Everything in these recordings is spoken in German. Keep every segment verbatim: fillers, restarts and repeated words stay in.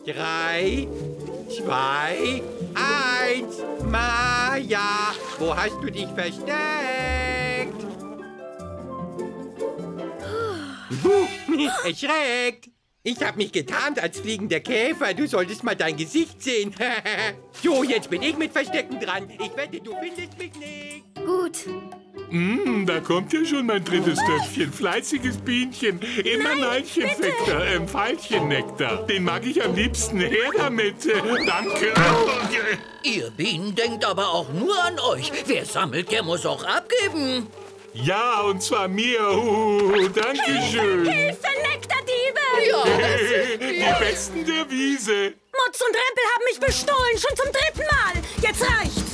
drei, zwei, eins. Maja, wo hast du dich versteckt? Buh, erschreckt. Ich habe mich getarnt als fliegender Käfer. Du solltest mal dein Gesicht sehen. So, jetzt bin ich mit Verstecken dran. Ich wette, du findest mich nicht. Gut. Mm, da kommt ja schon mein drittes Töpfchen. Fleißiges Bienchen. Immer Neilchenfektor, ähm, Veilchennektar. Den mag ich am liebsten. Her damit. Äh, danke. Ihr Bienen denkt aber auch nur an euch. Wer sammelt, der muss auch abgeben. Ja, und zwar mir. Uh, Dankeschön. Hilfe, Nektardiebe! Ja, Die Besten der Wiese. Mutz und Rempel haben mich bestohlen, schon zum dritten Mal. Jetzt reicht's.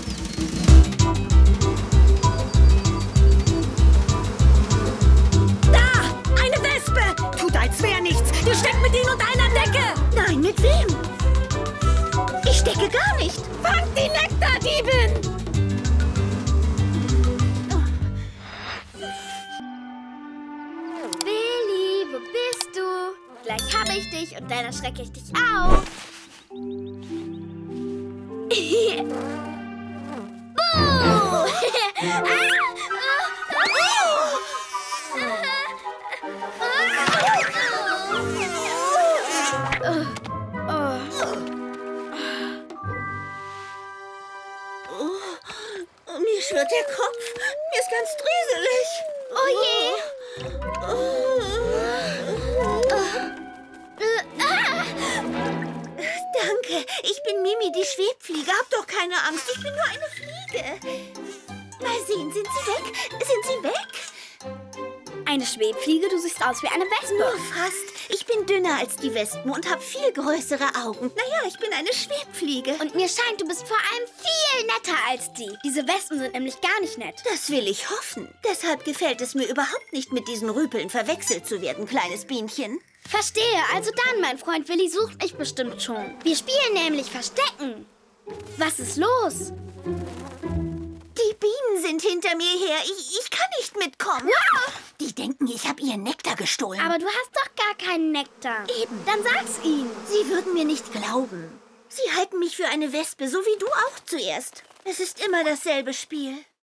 Da, eine Wespe. Tut, als wäre nichts. Die steckt mit ihnen unter einer Decke. Nein, mit wem? Ich stecke gar nicht. Fangt die Nektardiebin! Willi, wo bist du? Gleich habe ich dich und dann erschrecke ich dich auch. Buh! Mir schwirrt der Kopf. Mir ist ganz drieselig. Oh je! Danke, ich bin Mimi, die Schwebfliege. Hab doch keine Angst, ich bin nur eine Fliege. Mal sehen, sind Sie weg? Sind Sie weg? Eine Schwebfliege? Du siehst aus wie eine Wespe. Nur fast. Ich bin dünner als die Wespen und habe viel größere Augen. Naja, ich bin eine Schwebfliege. Und mir scheint, du bist vor allem viel netter als die. Diese Wespen sind nämlich gar nicht nett. Das will ich hoffen. Deshalb gefällt es mir überhaupt nicht, mit diesen Rüpeln verwechselt zu werden, kleines Bienchen. Verstehe. Also dann, mein Freund Willi sucht mich bestimmt schon. Wir spielen nämlich Verstecken. Was ist los? Die Bienen sind hinter mir her. Ich, ich kann nicht mitkommen. Ja. Die denken, ich habe ihren Nektar gestohlen. Aber du hast doch gar keinen Nektar. Eben. Dann sag's ihnen. Sie würden mir nicht glauben. Sie halten mich für eine Wespe, so wie du auch zuerst. Es ist immer dasselbe Spiel.